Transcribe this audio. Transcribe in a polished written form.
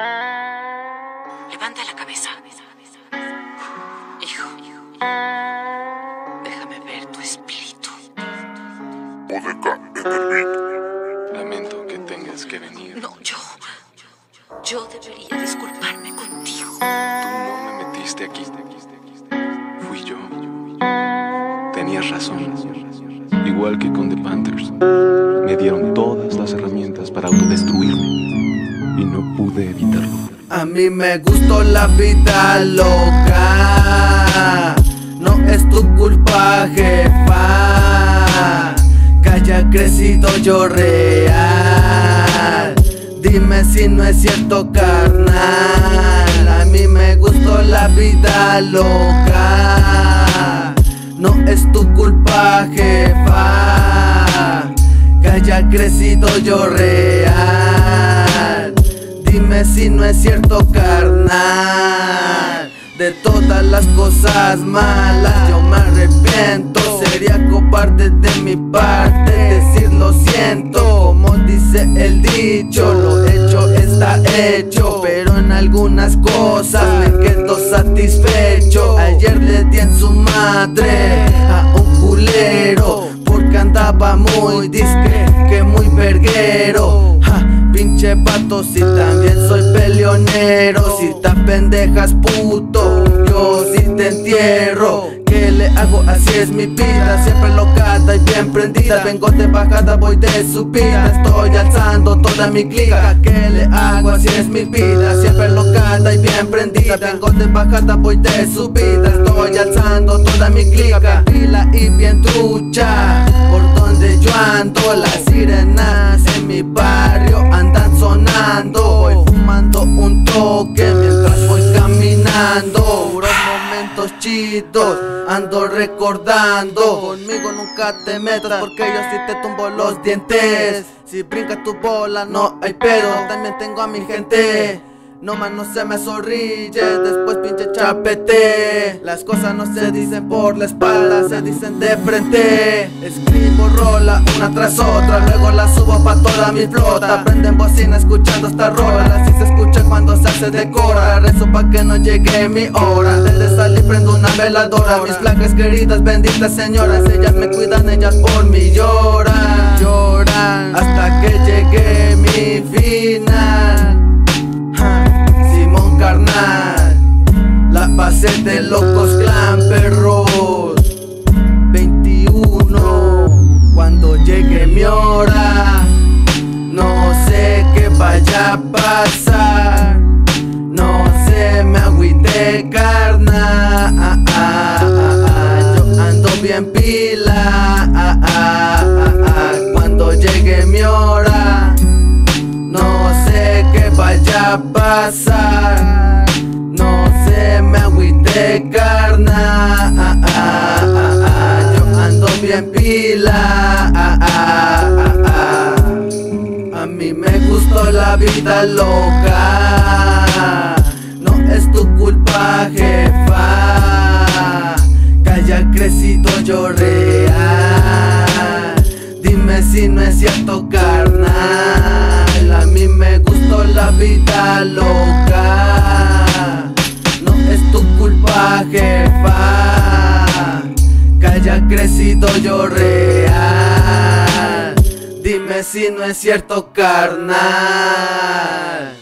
Levanta la cabeza. Hijo, déjame ver tu espíritu. Bodeca en el beat. Lamento que tengas que venir. No, yo debería disculparme contigo. Tú no me metiste aquí. Fui yo. Tenías razón. Igual que con The Panthers. Me dieron todas las herramientas para autodestruirme y no pude evitarlo. A mí me gustó la vida loca. No es tu culpa, jefa, que haya crecido yo real. Dime si no es cierto, carnal. A mí me gustó la vida loca. No es tu culpa, jefa, que haya crecido yo real. Dime si no es cierto, carnal. De todas las cosas malas yo me arrepiento. Sería cobarde de mi parte decir lo siento. Como dice el dicho, lo hecho está hecho. Pero en algunas cosas me quedo satisfecho. Ayer le di en su madre a un culero porque andaba muy disque, que muy verguero. Pinche pato, si también soy peleonero. Si te pendejas, puto, yo sí te entierro. ¿Qué le hago? Así es mi vida, siempre locada y bien prendida. Vengo de bajada, voy de subida, estoy alzando toda mi clica. ¿Qué le hago? Así es mi vida, siempre locada y bien prendida. Vengo de bajada, voy de subida, estoy alzando toda mi clica. Pila y bien trucha, por donde yo ando, las sirenas en mi barrio andan sonando. Voy fumando un toque mientras voy caminando. Puros momentos chidos ando recordando. Conmigo nunca te metas porque yo sí te tumbo los dientes. Si brincas tu bola no hay pedo, también tengo a mi gente. No más no se me sonríe, después pinche chapete. Las cosas no se dicen por la espalda, se dicen de frente. Escribo rola una tras otra, luego la subo pa' toda mi flota. Prenden bocina escuchando esta rola, así se escucha cuando se hace de cora. Rezo pa' que no llegue mi hora, antes de salir prendo una veladora. Mis flacas queridas, benditas señoras, ellas me cuidan, ellas por mí lloran. Lloran hasta que llegue mi final. Simón carnal, la pasé de locos clan perros. 21, cuando llegue mi hora, no sé qué vaya a pasar. No sé, me agüité carnal. Yo ando bien pila. Cuando llegue mi hora, no sé qué vaya a pasar. No sé, me agüité carnal. Yo ando bien pila. A mí me gustó la vida loca. No es tu culpa, jefa, que haya crecido yo real. Dime si no es cierto, carnal. A mí me gustó la vida loca. No es tu culpa, jefa, que haya crecido yo real. Dime si no es cierto, carnal.